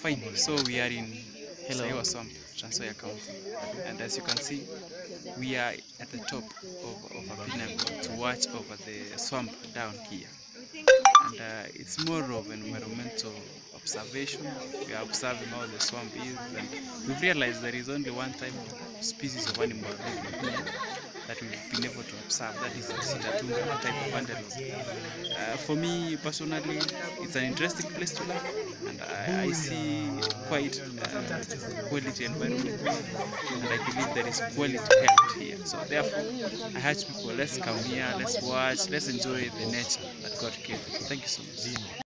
Fine. So we are in Saiwa Swamp, Trans Nzoia County, and as you can see, we are at the top of a pinnacle to watch over the swamp down here. And it's more of an environmental observation. We are observing how the swamp is, and we've realized there is only one type of species of animal living here that we've been able to observe, that is the Sitatunga type of antelope. For me personally, it's an interesting place to live, and I see quite quality environment, and I believe there is quality health here. So therefore, I urge people, let's come here, let's watch, let's enjoy the nature that God gave. Thank you so much.